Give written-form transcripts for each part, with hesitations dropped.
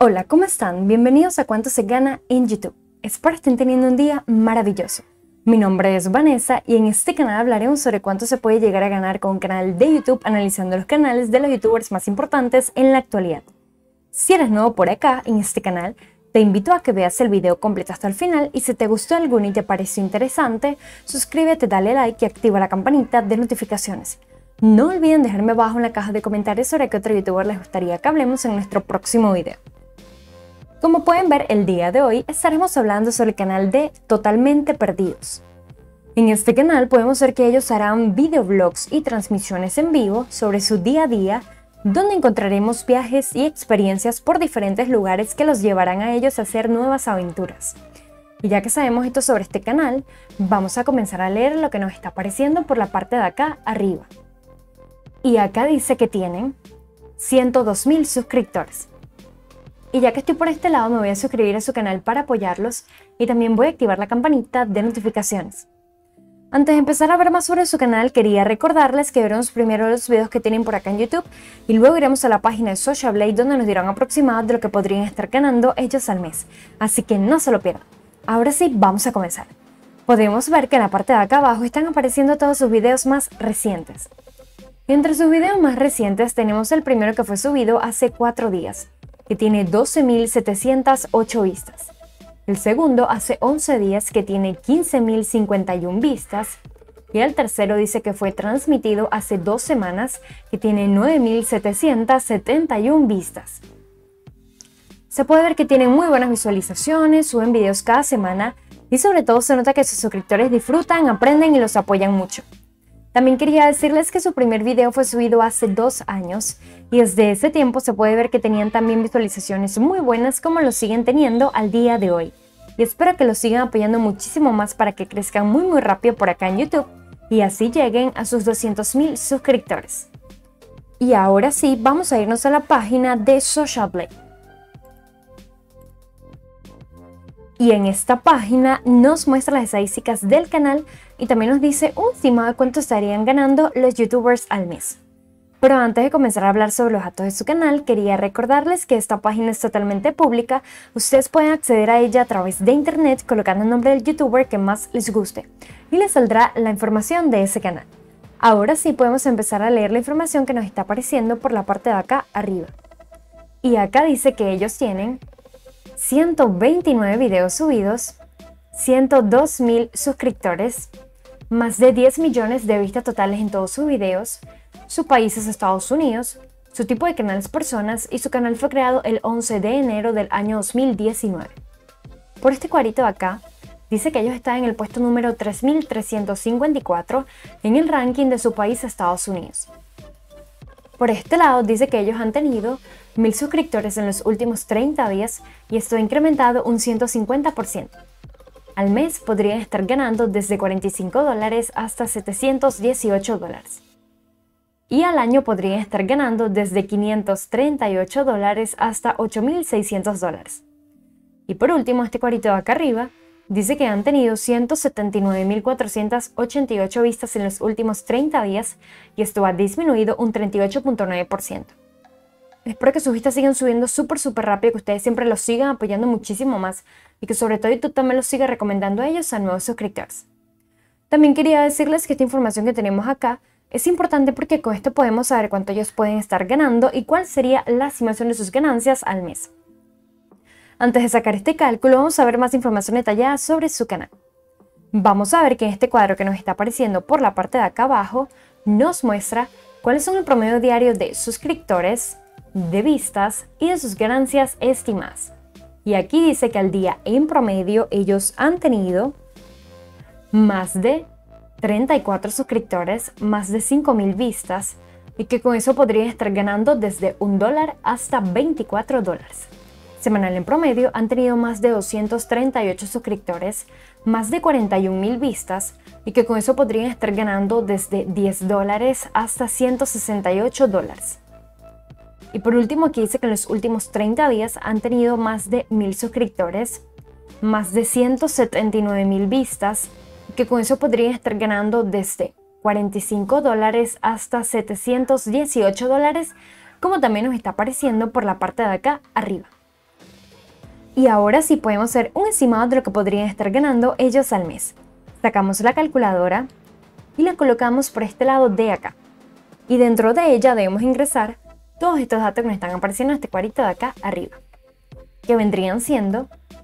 Hola, ¿cómo están? Bienvenidos a Cuánto se gana en YouTube. Espero estén teniendo un día maravilloso. Mi nombre es Vanessa y en este canal hablaremos sobre cuánto se puede llegar a ganar con un canal de YouTube analizando los canales de los youtubers más importantes en la actualidad. Si eres nuevo por acá en este canal, te invito a que veas el video completo hasta el final y si te gustó alguno y te pareció interesante, suscríbete, dale like y activa la campanita de notificaciones. No olviden dejarme abajo en la caja de comentarios sobre qué otro youtuber les gustaría que hablemos en nuestro próximo video. Como pueden ver, el día de hoy estaremos hablando sobre el canal de Totalmente Perdidos. En este canal podemos ver que ellos harán videoblogs y transmisiones en vivo sobre su día a día, donde encontraremos viajes y experiencias por diferentes lugares que los llevarán a ellos a hacer nuevas aventuras. Y ya que sabemos esto sobre este canal, vamos a comenzar a leer lo que nos está apareciendo por la parte de acá arriba. Y acá dice que tienen 102.000 suscriptores. Y ya que estoy por este lado, me voy a suscribir a su canal para apoyarlos y también voy a activar la campanita de notificaciones. Antes de empezar a ver más sobre su canal, quería recordarles que veremos primero los videos que tienen por acá en YouTube y luego iremos a la página de Social Blade donde nos dirán aproximado de lo que podrían estar ganando ellos al mes. Así que no se lo pierdan. Ahora sí, vamos a comenzar. Podemos ver que en la parte de acá abajo están apareciendo todos sus videos más recientes. Entre sus videos más recientes tenemos el primero que fue subido hace 4 días. Que tiene 12.708 vistas. El segundo hace 11 días que tiene 15.051 vistas. Y el tercero dice que fue transmitido hace 2 semanas que tiene 9.771 vistas. Se puede ver que tienen muy buenas visualizaciones, suben videos cada semana y sobre todo se nota que sus suscriptores disfrutan, aprenden y los apoyan mucho. También quería decirles que su primer video fue subido hace 2 años y desde ese tiempo se puede ver que tenían también visualizaciones muy buenas como lo siguen teniendo al día de hoy. Y espero que los sigan apoyando muchísimo más para que crezcan muy rápido por acá en YouTube y así lleguen a sus 200.000 suscriptores. Y ahora sí, vamos a irnos a la página de Social Blade. Y en esta página nos muestra las estadísticas del canal y también nos dice un estimado de cuánto estarían ganando los youtubers al mes. Pero antes de comenzar a hablar sobre los datos de su canal, quería recordarles que esta página es totalmente pública. Ustedes pueden acceder a ella a través de internet colocando el nombre del youtuber que más les guste y les saldrá la información de ese canal. Ahora sí podemos empezar a leer la información que nos está apareciendo por la parte de acá arriba. Y acá dice que ellos tienen 129 videos subidos, 102.000 suscriptores, más de 10 millones de vistas totales en todos sus videos, su país es Estados Unidos, su tipo de canal es personas y su canal fue creado el 11 de enero del año 2019. Por este cuadrito de acá, dice que ellos están en el puesto número 3.354 en el ranking de su país Estados Unidos. Por este lado dice que ellos han tenido 1.000 suscriptores en los últimos 30 días y esto ha incrementado un 150%. Al mes podrían estar ganando desde $45 hasta $718. Y al año podrían estar ganando desde $538 hasta $8.600. Y por último, este cuadrito de acá arriba dice que han tenido 179.488 vistas en los últimos 30 días y esto ha disminuido un 38.9%. Espero que sus vistas sigan subiendo súper rápido, que ustedes siempre los sigan apoyando muchísimo más y que sobre todo YouTube también los siga recomendando a ellos a nuevos suscriptores. También quería decirles que esta información que tenemos acá es importante porque con esto podemos saber cuánto ellos pueden estar ganando y cuál sería la estimación de sus ganancias al mes. Antes de sacar este cálculo, vamos a ver más información detallada sobre su canal. Vamos a ver que en este cuadro que nos está apareciendo por la parte de acá abajo, nos muestra cuáles son el promedio diario de suscriptores, de vistas y de sus ganancias estimadas. Y aquí dice que al día en promedio ellos han tenido más de 34 suscriptores, más de 5.000 vistas y que con eso podrían estar ganando desde $1 hasta $24. Semanal en promedio han tenido más de 238 suscriptores, más de 41.000 vistas y que con eso podrían estar ganando desde $10 hasta $168. Y por último aquí dice que en los últimos 30 días han tenido más de 1.000 suscriptores, más de 179.000 vistas y que con eso podrían estar ganando desde $45 hasta $718, como también nos está apareciendo por la parte de acá arriba. Y ahora sí podemos hacer un estimado de lo que podrían estar ganando ellos al mes. Sacamos la calculadora y la colocamos por este lado de acá. Y dentro de ella debemos ingresar todos estos datos que nos están apareciendo en este cuadrito de acá arriba, que vendrían siendo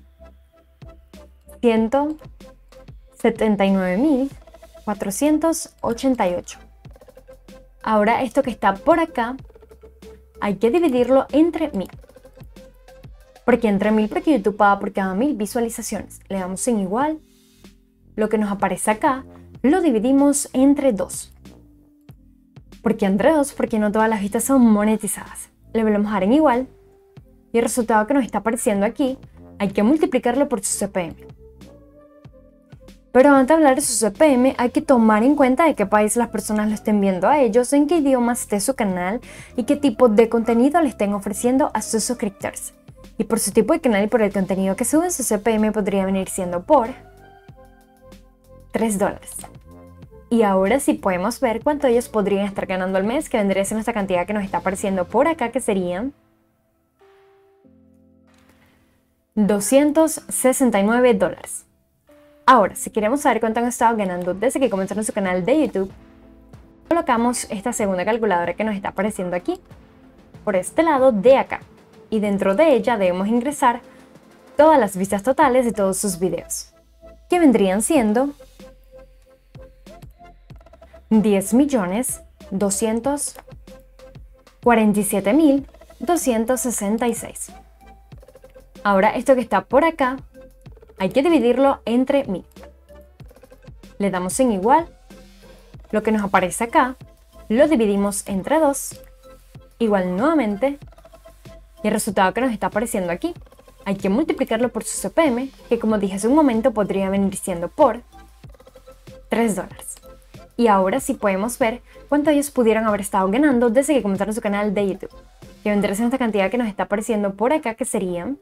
179.488. Ahora esto que está por acá hay que dividirlo entre 1000. ¿Por qué entre 1000? Porque YouTube paga por cada 1000 visualizaciones. Le damos en igual. Lo que nos aparece acá lo dividimos entre 2. ¿Por qué entre 2? Porque no todas las vistas son monetizadas. Le volvemos a dar en igual. Y el resultado que nos está apareciendo aquí hay que multiplicarlo por su CPM. Pero antes de hablar de su CPM hay que tomar en cuenta de qué país las personas lo estén viendo a ellos, en qué idioma esté su canal y qué tipo de contenido le estén ofreciendo a sus suscriptores. Y por su tipo de canal y por el contenido que suben, su CPM podría venir siendo por $3. Y ahora sí podemos ver cuánto ellos podrían estar ganando al mes, que vendría siendo esta cantidad que nos está apareciendo por acá, que serían $269. Ahora, si queremos saber cuánto han estado ganando desde que comenzaron su canal de YouTube, colocamos esta segunda calculadora que nos está apareciendo aquí, por este lado de acá. Y dentro de ella debemos ingresar todas las vistas totales de todos sus videos, que vendrían siendo 10.247.266. Ahora esto que está por acá hay que dividirlo entre 1000. Le damos en igual. Lo que nos aparece acá lo dividimos entre 2. Igual nuevamente. Y el resultado que nos está apareciendo aquí hay que multiplicarlo por su CPM, que como dije hace un momento podría venir siendo por $3. Y ahora sí podemos ver cuánto ellos pudieron haber estado ganando desde que comenzaron su canal de YouTube, que vendría siendo esta cantidad que nos está apareciendo por acá, que serían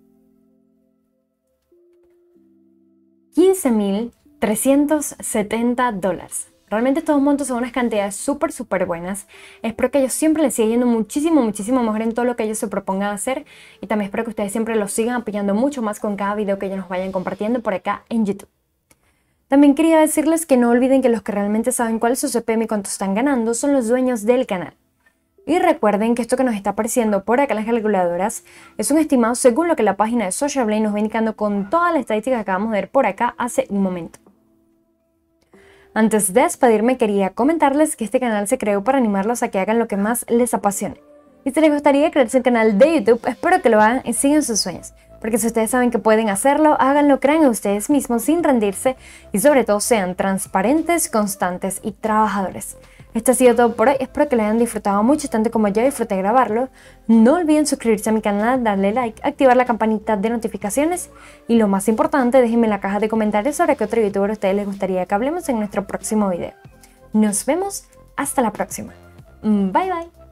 $15.370. Realmente estos montos son unas cantidades súper buenas. Espero que ellos siempre les siga yendo muchísimo mejor en todo lo que ellos se propongan hacer. Y también espero que ustedes siempre los sigan apoyando mucho más con cada video que ellos nos vayan compartiendo por acá en YouTube. También quería decirles que no olviden que los que realmente saben cuál es su CPM y cuánto están ganando son los dueños del canal. Y recuerden que esto que nos está apareciendo por acá en las calculadoras es un estimado según lo que la página de Social Blade nos va indicando con toda la estadística que acabamos de ver por acá hace un momento. Antes de despedirme quería comentarles que este canal se creó para animarlos a que hagan lo que más les apasione. Y si les gustaría crearse un canal de YouTube, espero que lo hagan y sigan sus sueños. Porque si ustedes saben que pueden hacerlo, háganlo, crean en ustedes mismos sin rendirse y sobre todo sean transparentes, constantes y trabajadores. Esto ha sido todo por hoy, espero que lo hayan disfrutado mucho, tanto como yo disfruté grabarlo. No olviden suscribirse a mi canal, darle like, activar la campanita de notificaciones y lo más importante, déjenme en la caja de comentarios sobre qué otro youtuber a ustedes les gustaría que hablemos en nuestro próximo video. Nos vemos, hasta la próxima. Bye bye.